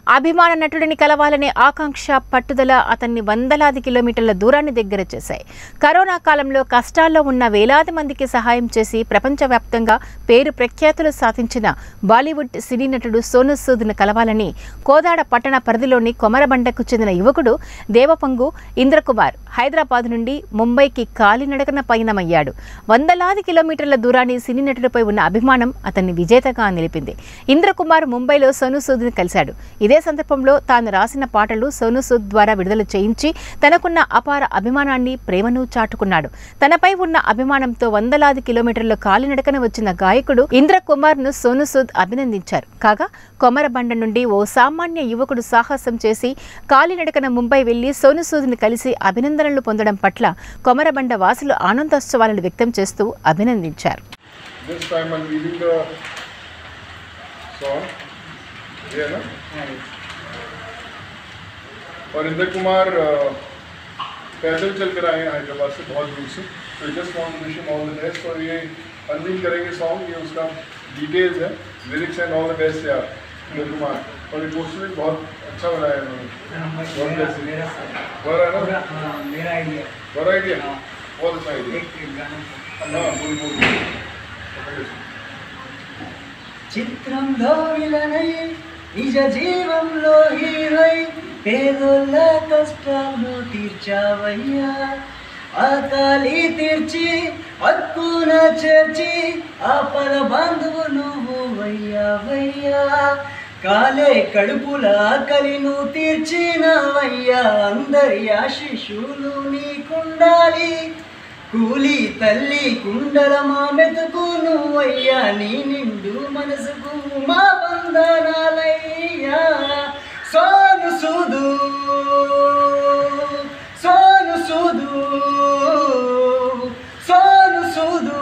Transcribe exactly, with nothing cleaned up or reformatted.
అభిమాన నటుడిని కలవాలనే ఆకాంక్ష పట్టుదల అతన్ని వందలాది కిలోమీటర్ల దూరాన్ని దగ్గర చేశాయి. కరోనా కాలంలో కష్టాల్లో ఉన్న వేలాది మందికి సహాయం చేసి ప్రపంచవ్యాప్తంగా పేరు ప్రఖ్యాతులు సాధించిన బాలీవుడ్ సినీ నటుడు సోనూ సూద్ను కలవాలని కోదాడ పట్టణ పరిధిలోని కొమరబండకు చెందిన యువకుడు దేవపంగు ఇంద్రకుమార్ హైదరాబాద్ నుండి ముంబైకి కాలినడకన పయనమయ్యాడు. వందలాది కిలోమీటర్ల దూరాన్ని సినీ నటుడిపై ఉన్న అభిమానం అతన్ని విజేతగా నిలిపింది. ఇంద్రకుమార్ ముంబైలో సోనూ సూద్ను కలిశాడు. ఇదే సందర్భంలో తాను రాసిన పాటలు సోనూ సూద్ ద్వారా విడుదల చేయించి తనకున్న అపార అభిమానాన్ని ప్రేమను చాటుకున్నాడు. తనపై ఉన్న అభిమానంతో వందలాది కిలోమీటర్ల కాలినడకన వచ్చిన గాయకుడు ఇంద్రకుమార్ ను సోనూ సూద్ అభినందించారు. కాగా కొమరబండ నుండి ఓ సామాన్య యువకుడు సాహసం చేసి కాలినడకన ముంబై వెళ్లి సోనూ సూద్ ను కలిసి అభినందనలు పొందడం పట్ల కొమరబండ వాసులు ఆనందోత్సవాలను వ్యక్తం చేస్తూ అభినందించారు. Yeah, ना? और इंद्र कुमार पैदल चल कर आए हैं हैदराबाद से बहुत दूर से, तो just want to wish him all the best. और ये अनवील करेंगे सॉन्ग, ये उसका डिटेल्स है, lyrics and all the best यार इंद्र कुमार। और ये पोस्टर भी बहुत अच्छा बनाया है उन्होंने, बहुत बेस्ट मेरा ना मेरा आइडिया बड़ा आइडिया बहुत अच्छा आइडिया। हाँ बोल बोल చిత్రంలో విలనై నిజ జీవంలో హీరోై పేదోళ్ళ కష్టాలు తీర్చావయ్యా, ఆకలి తీర్చి హక్కున చేర్చి ఆపద బంధువు నువ్వు వయ్యావయ్యా, కాలే కడుపుల ఆకలి నువ్వు తీర్చినవయ్యా, అందరి ఆశీస్సులు నీకుండాలి, కూలి తల్లి కుండల మా మెతుకు నువ్వయ్యా, నీ నిండు మనసుకు మా వందనాలయ్యా, సోనూ సూద్ సోనూ సూద్ సోనూ సూద్